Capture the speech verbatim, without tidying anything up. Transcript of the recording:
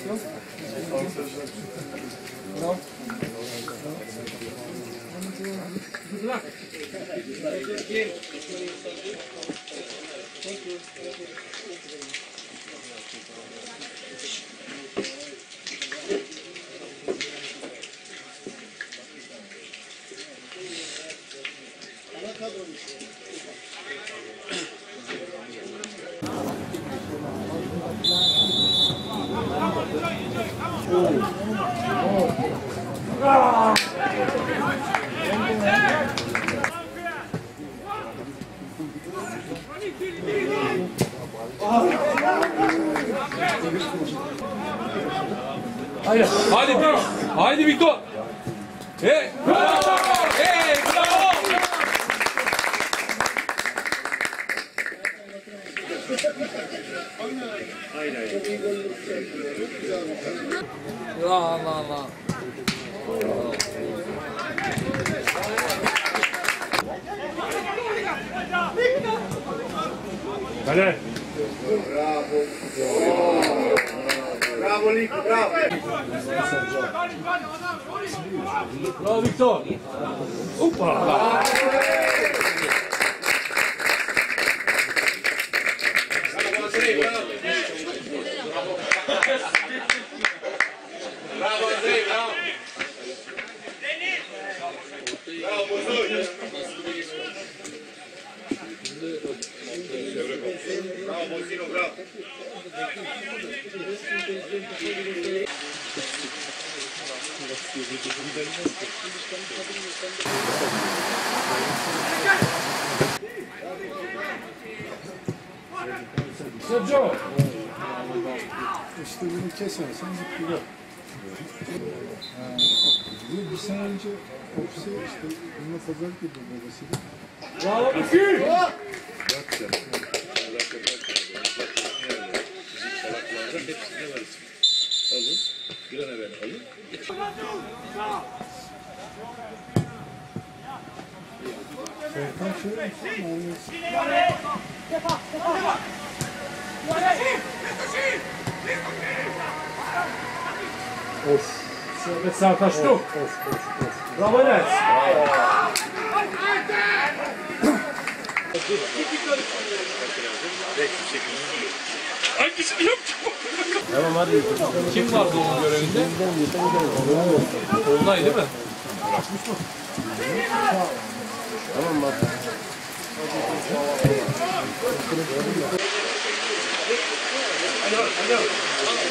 Bravo. Haydi, haydi, haydi Victor. Hey, bravo, hey, bravo. Haydi, haydi. Allah Allah. Hadi. Bravo. Bravo Lico, bravo. Bravo Victor. Hoppa. Bravo Andrei, bravo. Bravo Andrei, bravo. Bravo Bozoy. Bravo Bozino, bravo. Sergio. İşte bunu kesersen gitti. Bu bir sene önce ofise işte bununla pazarlık ediyor babasıyla. Bravo Victor. Hepsinde varız. Alın, bir an evvel alın. Serkan şöyle mi? Of. Serkan şut. Of of of. Bravo Enes. Hangisini yapacağım? Tamam hadi. Kim vardı onun görevinde? Olunay değil mi? Bırakmış mı? Tamam bak. Hadi hadi.